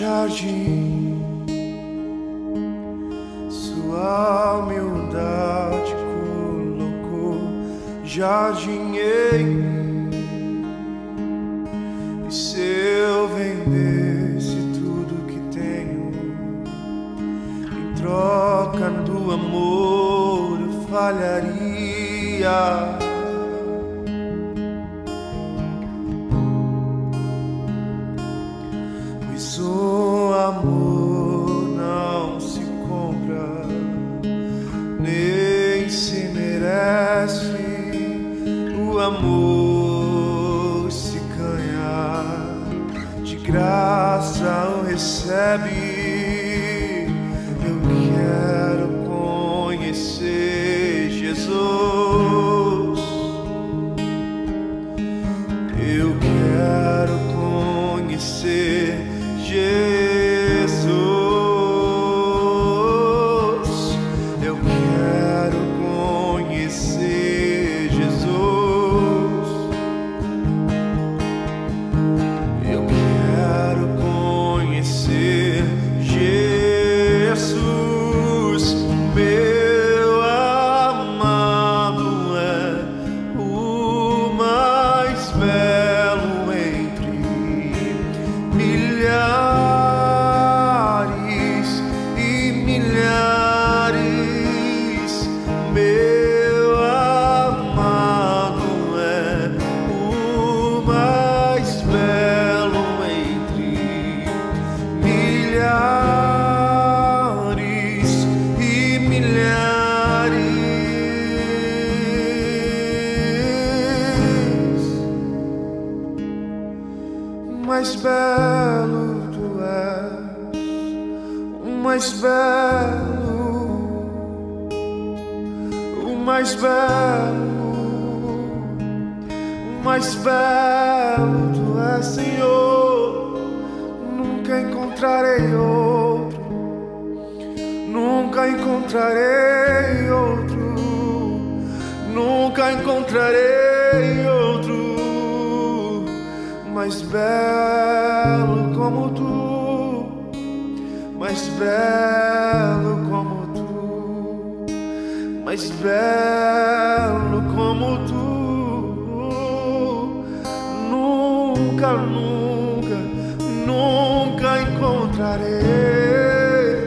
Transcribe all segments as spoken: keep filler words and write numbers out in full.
jardim, sua humildade colocou jardim em mim. E se eu vendesse tudo que tenho em troca do amor, eu falharia. Pois o amor não se compra, nem se merece. O amor se ganha, de graça o recebe. Eu quero conhecer Jesus. Eu quero conhecer Jesus, eu quero conhecer Jesus, eu quero conhecer Jesus. Meu amado é o mais belo entre milhares e milhares. Meu amado é o mais belo entre milhares e milhares. O mais belo tu és, o mais belo, o mais belo, o mais belo tu és, Senhor. Nunca encontrarei outro, nunca encontrarei outro, nunca encontrarei outro mais belo como tu, mais belo como tu, mais belo como tu. Nunca, nunca, nunca encontrarei,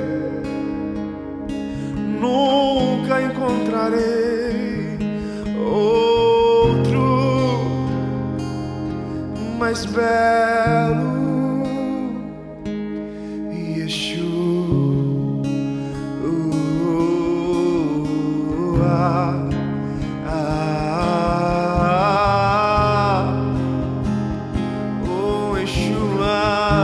nunca encontrarei outro mais belo. Yeshua, ah, ah, oh Yeshua,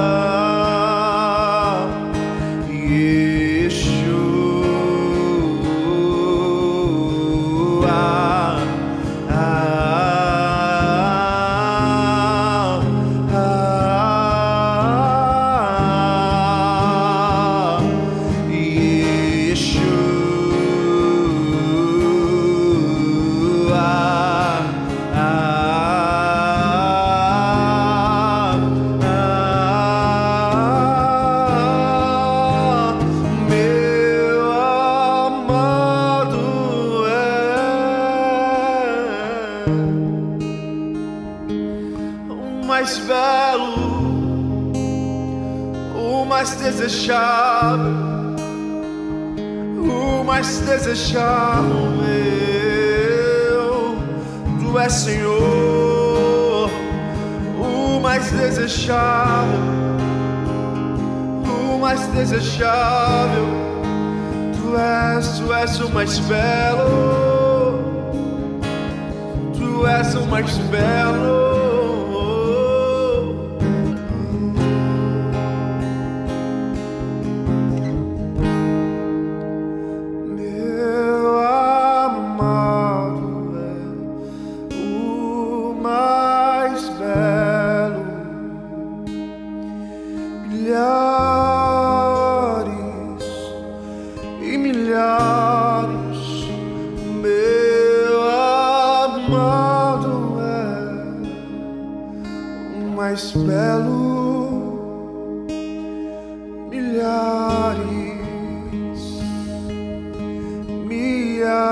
Yeshua, ah, mais belo, o mais desejável, o mais desejável meu. Tu és, Senhor, o mais desejável, o mais desejável. Tu és, tu és o mais belo, tu és o mais belo. Milhares e milhares, meu amado é. mais belo, dia.